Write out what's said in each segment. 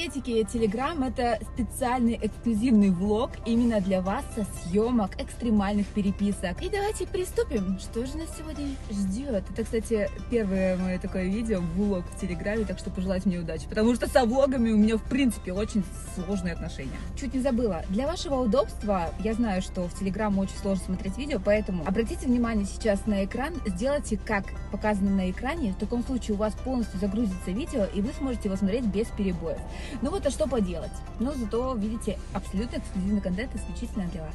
приветики, Telegram — это специальный эксклюзивный влог именно для вас со съемок экстремальных переписок. И давайте приступим. Что же нас сегодня ждет? Это, кстати, первое мое такое видео, влог в Телеграме, так что пожелайте мне удачи, потому что со влогами у меня, в принципе, очень сложные отношения. Чуть не забыла. Для вашего удобства, я знаю, что в Телеграм очень сложно смотреть видео, поэтому обратите внимание сейчас на экран, сделайте, как показано на экране. В таком случае у вас полностью загрузится видео, и вы сможете его смотреть без перебоев. Ну вот, а что поделать? Но зато видите абсолютно эксклюзивный контент исключительно для вас.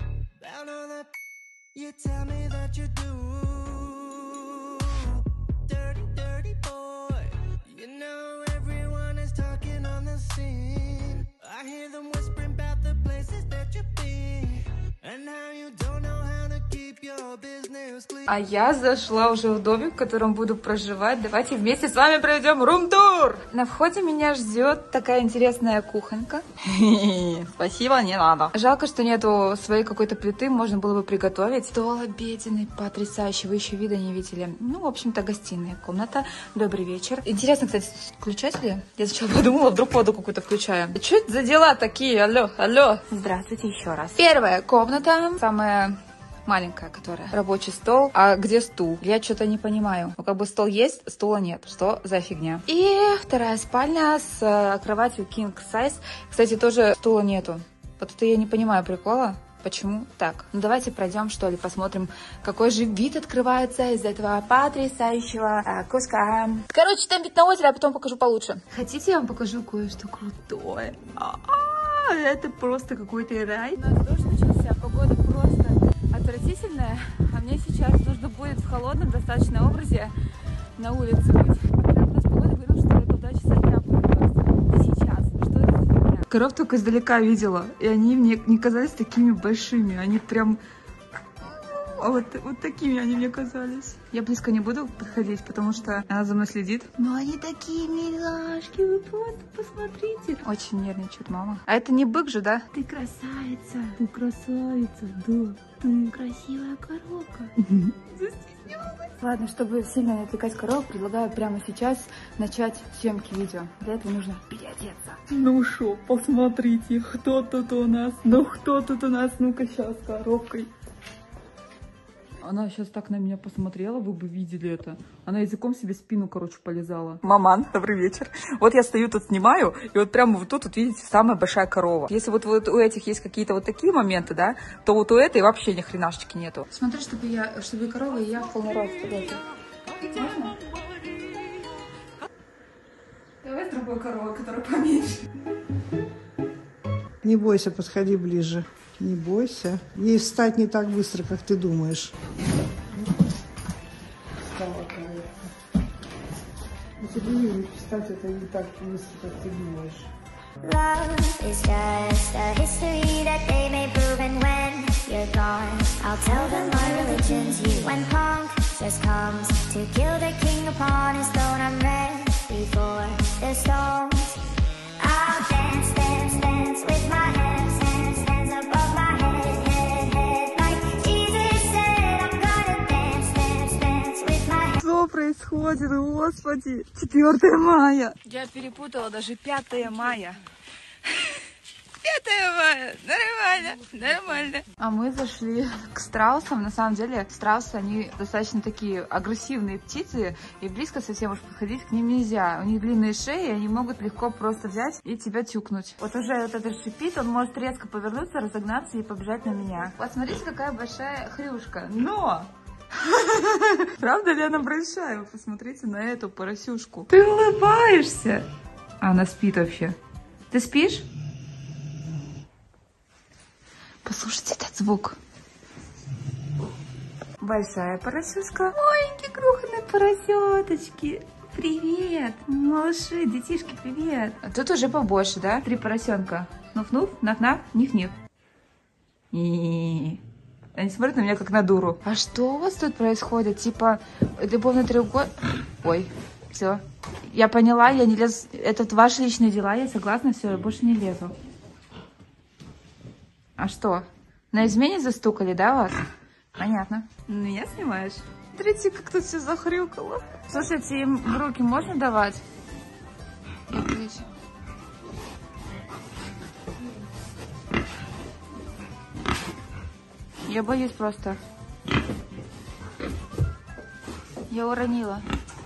А я зашла уже в домик, в котором буду проживать. Давайте вместе с вами проведем рум-тур. На входе меня ждет такая интересная кухонька. Спасибо, не надо. Жалко, что нету своей какой-то плиты, можно было бы приготовить. Стол обеденный, потрясающий, вы еще вида не видели. Ну, в общем-то, гостиная комната. Добрый вечер. Интересно, кстати, включать ли? Я сначала подумала, вдруг воду какую-то включаю. Что это за дела такие? Алло, алло. Здравствуйте еще раз. Первая комната, самая маленькая, которая. Рабочий стол. А где стул? Я что-то не понимаю. Ну, как бы стол есть, стула нет. Что за фигня? И вторая спальня с кроватью king size. Кстати, тоже стула нету. Вот это я не понимаю прикола. Почему так? Ну, давайте пройдем, что ли, посмотрим, какой же вид открывается из этого потрясающего куска. Короче, там вид на озеро, а потом покажу получше. Хотите, я вам покажу кое-что крутое? Это просто какой-то рай. У нас дождь начался, погода просто отвратительная, а мне сейчас нужно будет в холодном достаточно образе на улице быть. У нас погода говорила, что это 2 часа дня будет дождь. Сейчас. Что это за фигня? Коров только издалека видела, и они мне не казались такими большими. Они прям... Вот такими они мне казались. Я близко не буду подходить, потому что она за мной следит. Но они такие милашки, вы просто посмотрите. Очень нервничает мама. А это не бык же, да? Ты красавица. Ты красавица, да. Ты красивая коровка. Застеснялась. Ладно, чтобы сильно не отвлекать корову, предлагаю прямо сейчас начать съемки видео. Для этого нужно переодеться. Ну шо, посмотрите, кто тут у нас. Ну кто тут у нас? Ну-ка сейчас с коровкой. Она сейчас так на меня посмотрела, вы бы видели это. Она языком себе спину, короче, полизала. Маман, добрый вечер. Вот я стою тут, снимаю, и вот прямо вот тут, вот видите, самая большая корова. Если вот у этих есть какие-то вот такие моменты, да, то вот у этой вообще ни хренашечки нету. Смотри, чтобы корова и я в полный рост. Можно? Давай с другой коровой, которая поменьше. Не бойся, подходи ближе. Не бойся. Ей встать не так быстро, как ты думаешь. Ну, тебе не встать это не так быстро, как ты думаешь. Love is just a history that they may prove, and when you're gone, I'll tell them my religion's you. When punk just comes to kill the king upon his throne, I'm ready for the stones. I'll dance, dance, dance with my hands, hands, hands above my head, head, head. Like Jesus said, I'm gonna dance, dance, dance with my hands. Что происходит, господи? 4 мая. Я перепутала даже 5 мая. 5 мая. Нормально, нормально. А мы зашли к страусам. На самом деле, страусы, они достаточно такие агрессивные птицы, и близко совсем уж подходить к ним нельзя. У них длинные шеи, и они могут легко просто взять и тебя тюкнуть. Вот уже вот этот шипит, он может резко повернуться, разогнаться и побежать на меня. Вот смотрите, какая большая хрюшка. Но... Правда ли она большая? Вы посмотрите на эту поросюшку. Ты улыбаешься. А она спит вообще. Ты спишь? Послушайте этот звук. Большая поросюшка. Маленькие крохотные поросяточки. Привет, малыши, детишки, привет. А тут уже побольше, да? 3 поросенка. Нуф-нуф, наф-наф, ниф-ниф. И они смотрят на меня как на дуру. А что у вас тут происходит? Типа любовный треугольник? Ой, все. Я поняла, я не лезу. Это ваши личные дела, я согласна, все, я больше не лезу. А что? На измене застукали, да, вас? Понятно. Меня снимаешь? Смотрите, как тут все захрюкало. Слушайте, им в руки можно давать? Я боюсь просто. Я уронила.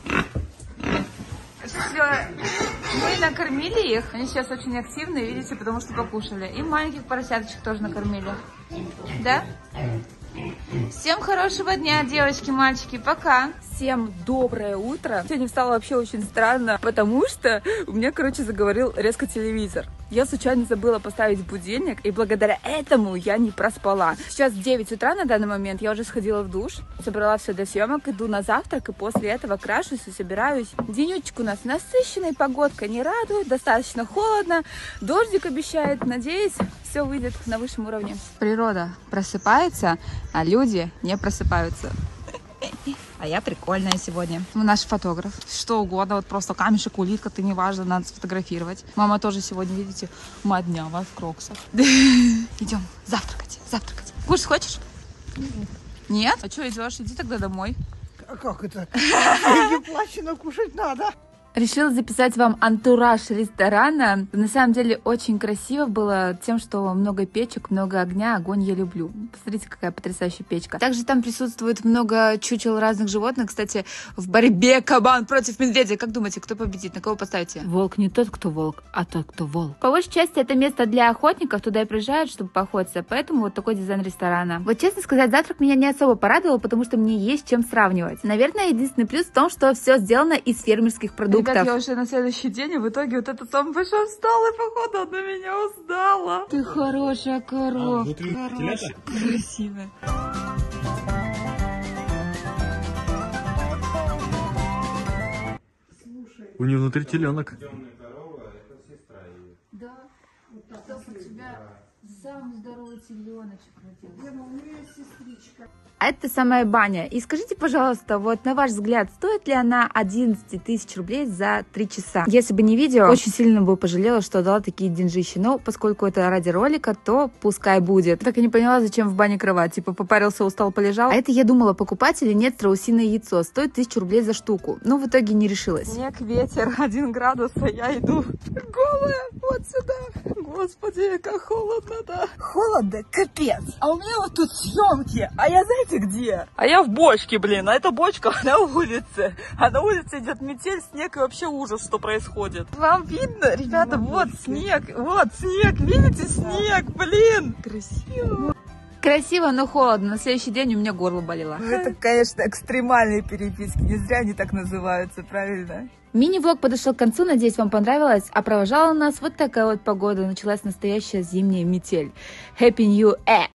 Все, мы накормили их. Они сейчас очень активные, видите, потому что покушали. И маленьких поросяточек тоже накормили. Да? Всем хорошего дня, девочки, мальчики. Пока. Всем доброе утро. Сегодня встала вообще очень странно, потому что у меня, короче, заговорил резко телевизор. Я случайно забыла поставить будильник, и благодаря этому я не проспала. Сейчас 9 утра на данный момент, я уже сходила в душ, собрала все для съемок, иду на завтрак, и после этого крашусь и собираюсь. Денечек у нас насыщенный, погодка не радует, достаточно холодно, дождик обещает, надеюсь, все выйдет на высшем уровне. Природа просыпается, а люди не просыпаются. А я прикольная сегодня. Наш фотограф. Что угодно, вот просто камешек, улитка, ты неважно, надо сфотографировать. Мама тоже сегодня, видите, моднява в кроксах. Идем завтракать, завтракать. Кушать хочешь? Нет? А что идешь? Иди тогда домой. А как это? Не плачено, кушать надо. Решила записать вам антураж ресторана. На самом деле очень красиво было тем, что много печек, много огня. Огонь я люблю. Посмотрите, какая потрясающая печка. Также там присутствует много чучел разных животных. Кстати, в борьбе кабан против медведя. Как думаете, кто победит? На кого поставите? Волк не тот, кто волк, а тот, кто волк. По большей части это место для охотников. Туда и приезжают, чтобы поохотиться. Поэтому вот такой дизайн ресторана. Вот честно сказать, завтрак меня не особо порадовал, потому что мне есть чем сравнивать. Наверное, единственный плюс в том, что все сделано из фермерских продуктов. Ребят, я уже на следующий день, и в итоге вот эта самая большая встала, и походу она меня узнала. Ты хорошая корова. Красивая. У нее внутри теленок. Да, так у тебя самый здоровый теленочек родился. А это самая баня. И скажите, пожалуйста, вот на ваш взгляд, стоит ли она 11 тысяч рублей за 3 часа? Если бы не видео, очень сильно бы пожалела, что дала такие деньжищи. Но поскольку это ради ролика, то пускай будет. Так и не поняла, зачем в бане кровать. Типа попарился, устал, полежал. А это я думала, покупать или нет страусиное яйцо. Стоит 1000 рублей за штуку. Но в итоге не решилась. Снег, ветер, 1 градус, а я иду голая вот сюда. Господи, как холодно-то. Холодно, капец. А у меня вот тут съемки, а я знаете где? А я в бочке, блин, а эта бочка на улице. А на улице идет метель, снег и вообще ужас, что происходит. Вам видно, ребята, вот снег, видите снег, блин. Красиво. Красиво, но холодно. На следующий день у меня горло болело. Это, конечно, экстремальные переписки, не зря они так называются, правильно? Мини-влог подошел к концу, надеюсь, вам понравилось. А провожала нас вот такая вот погода. Началась настоящая зимняя метель. Happy New Year!